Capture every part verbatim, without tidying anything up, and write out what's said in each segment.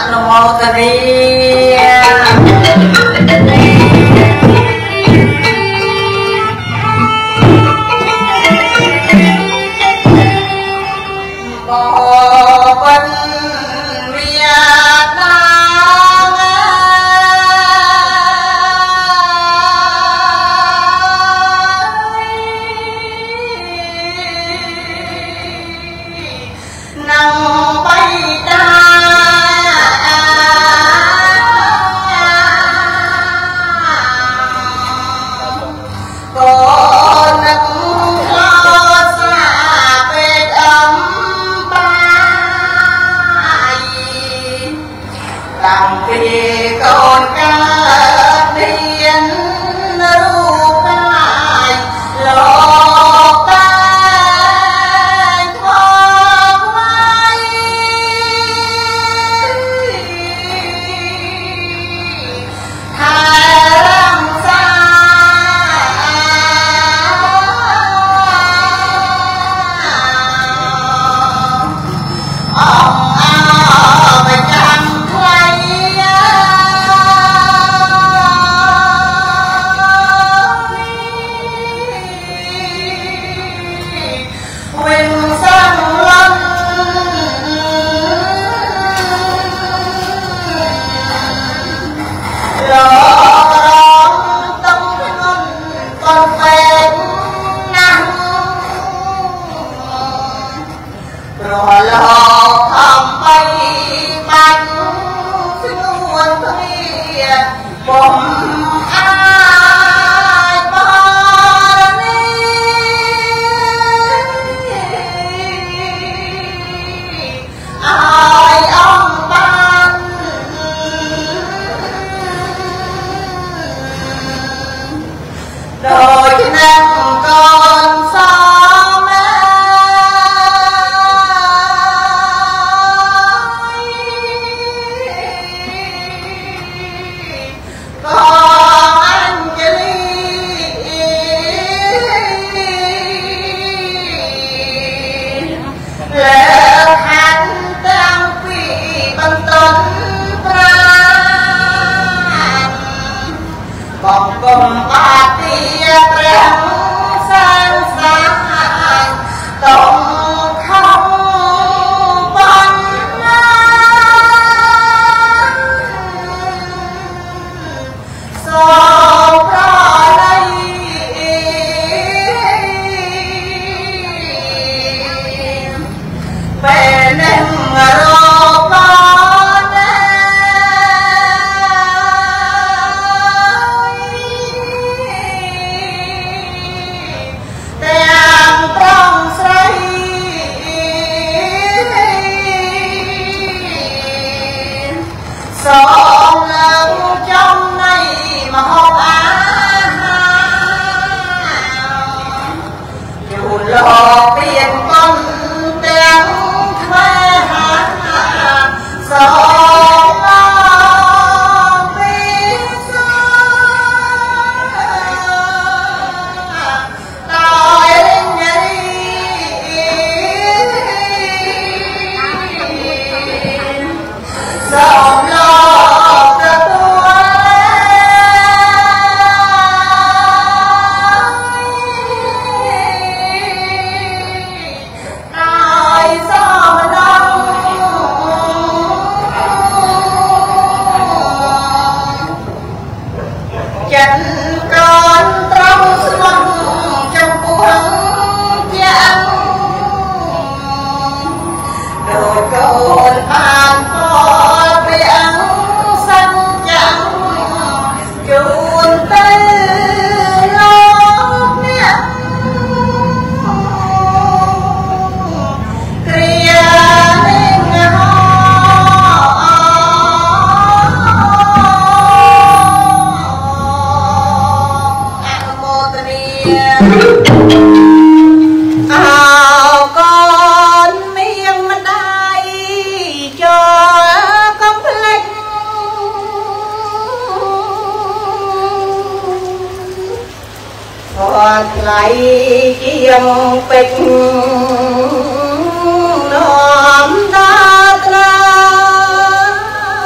น้อมนาตรา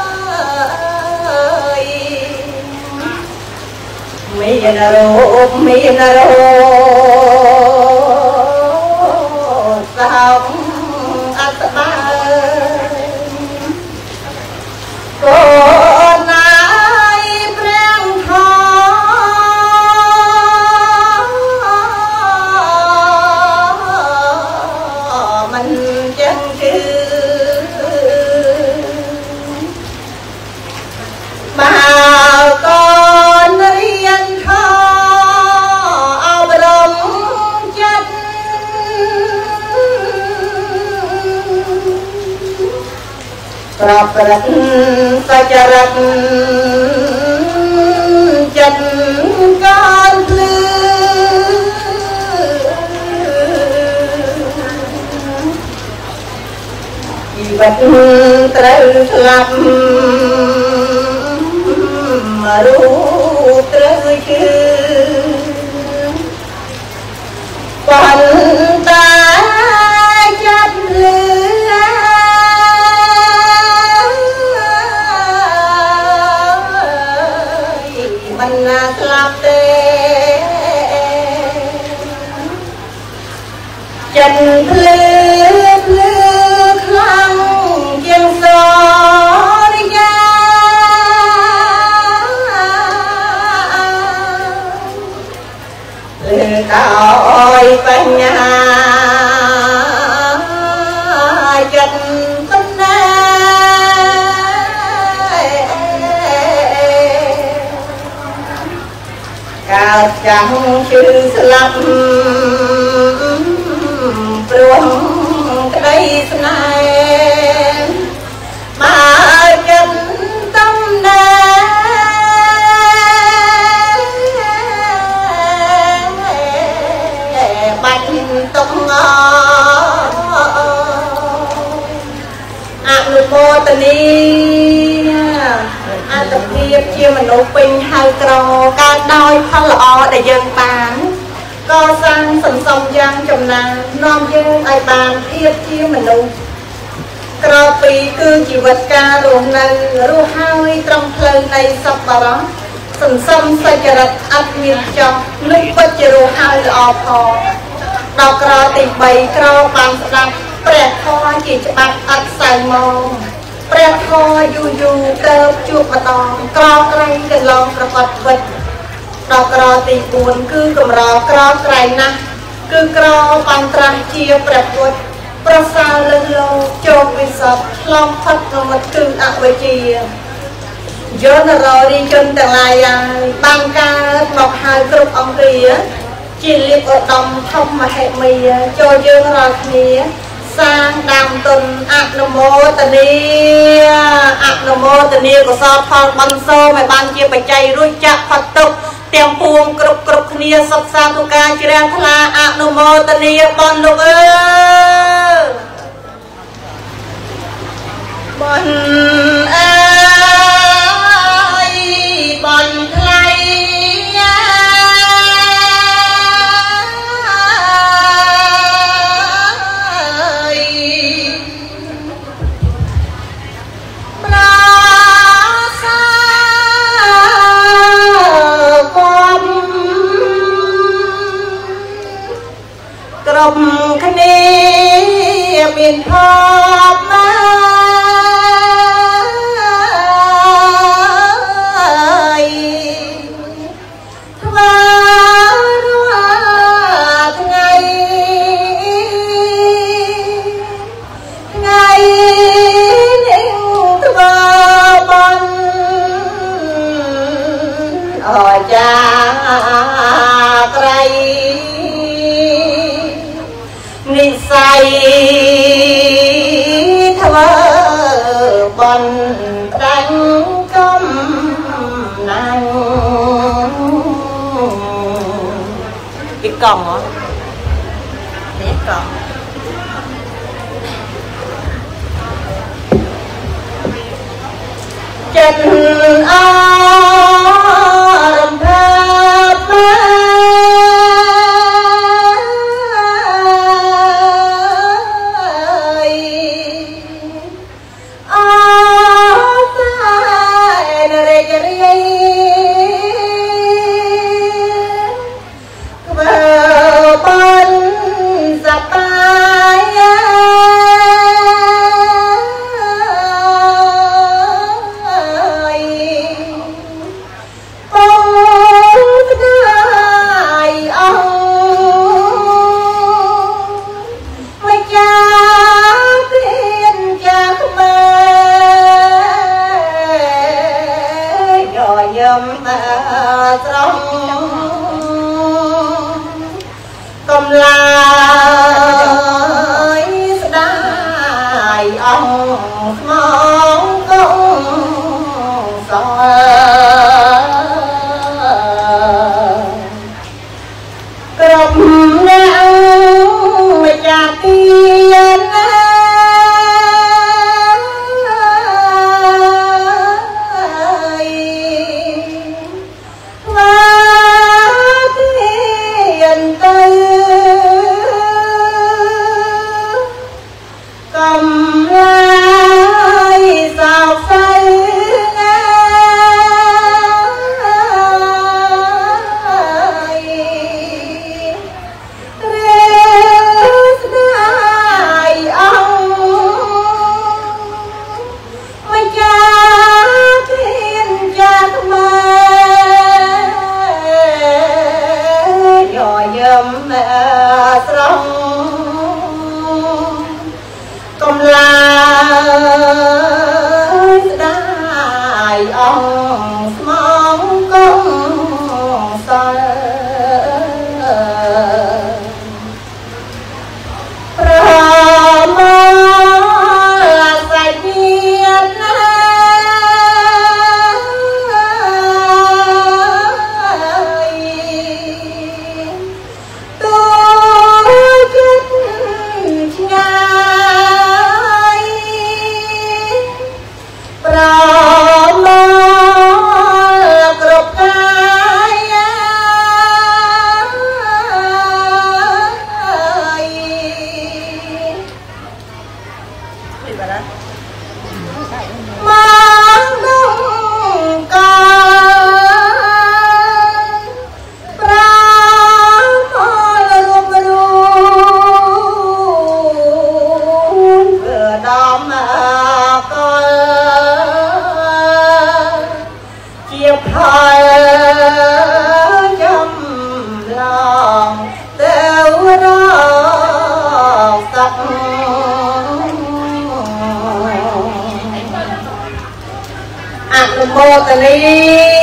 ប្រឹកសច្ចរិតចិត្តកានភ្លឺជីវិតត្រូវស្លាប់រូបត្រូវជឿប៉ុន្តែចិត្តលឺមិនណាស្លាប់ទេចិត្តភ្លឺភ្លឺខ្លាំងជាងសរិយាលើកឲ្យបញ្ញាចិត្តប៉ុណ្ណាកើតចាំងជឿស្លាប់ព្រោះក្តីស្នេហ៍មកចិត្តតំណាបាច់ទុកងអនុមោទនីអត្តភាពជាមនុស្សពេញហៅក្រកើតដោយផលល្អដែលយើងបានកសាងសន្សំយ៉ាងចំណាននាំយើងឲ្យបានភាពជាមនុស្សក្រៅពីគឺជីវិតការរស់នៅរស់ហើយត្រង់ផ្លូវនៃសប្បុរសសន្សំសច្ចរិតអត់មានចុះនឹងពិតជារស់ហើយល្អផងដល់ក្រទីបីក្របានស្ដាប់ព្រះធម៌ជាច្បាប់អត់សៅមកព្រះធម៌យូរយូរទៅជួបម្ដងក្រក្រែងកន្លងប្រកបវិតដល់ក្រទីបួនគឺកម្រក្រក្រែងណាស់គឺក្របានត្រាស់ជាព្រះពុទ្ធប្រសើរលើសលោកចូលវិសុទ្ធឆ្លងផុតក្នុងមិត្តគឺអវិជ្ជាយន្តររីជនទាំងឡាយហើយបានកើតមកហើយគ្រប់អង្គាជាលៀបឧត្តមធម្មមហិមាចូលយើងរាល់គ្នាសាងដើមទុនអនុមោទនីអនុមោទនីកុសលផលបានសូមឲ្យបានជាបច្ច័យរួចចាក់ផុតទុក្ខទាំងពួងគ្រប់គ្រប់គ្នាសុខសាន្តការជ្រះថ្លាអនុមោទនីបងលោកអើយបងអើយបងថ្លៃគ្រប់គ្នាមានភពណាធ្វើថ្ងៃថ្ងៃនេះធ្វើបានអចាក្រៃនិស័យធ្វើបន់ដាច់កំណាញ់ពីកង់ហ៎នេះកង់ចិត្តអរំភើបអនុមោទនី